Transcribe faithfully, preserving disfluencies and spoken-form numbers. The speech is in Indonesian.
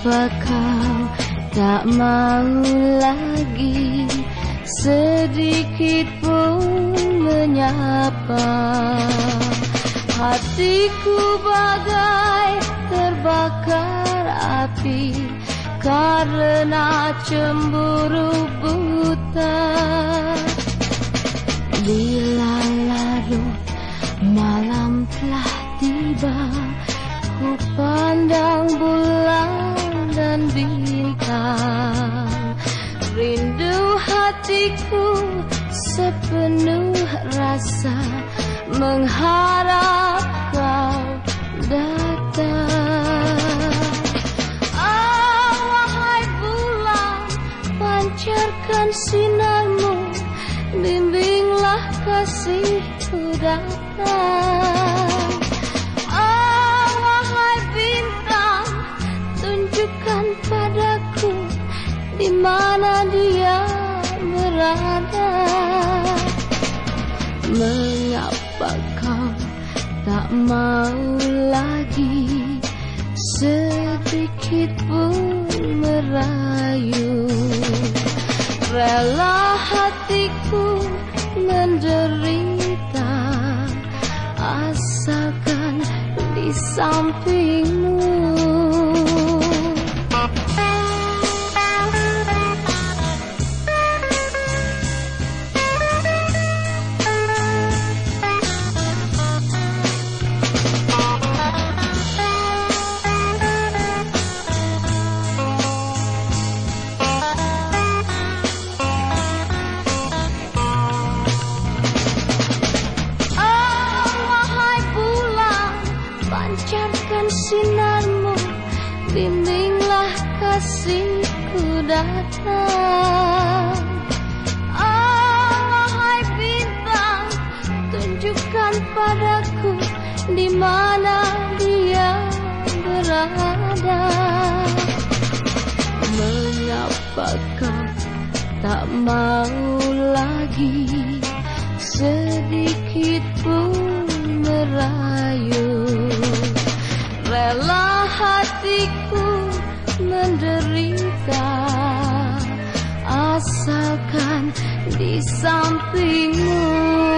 Mengapa kau tak mau lagi sedikit pun menyapa? Hatiku bagai terbakar api karena cemburu buta. Bila larut malam telah tiba, ku pandang bulan dan bintang. Rindu hatiku sepenuh rasa mengharap kau datang. Ah, wahai bulan, pancarkan sinarmu, bimbinglah kasihku datang. Ah, wahai bintang, tunjukkan padaku di mana dia berada. Mengapa kau tak mau lagi sedikit pun merayu? Rela hatiku menderita asalkan di sampingmu. Pancarkan sinarmu, bimbinglah kasihku datang. Ah, wahai bintang, tunjukkan padaku di mana dia berada. Mengapa kau tak mau lagi sedikit pun merayu? Rela hatiku menderita asalkan di sampingmu.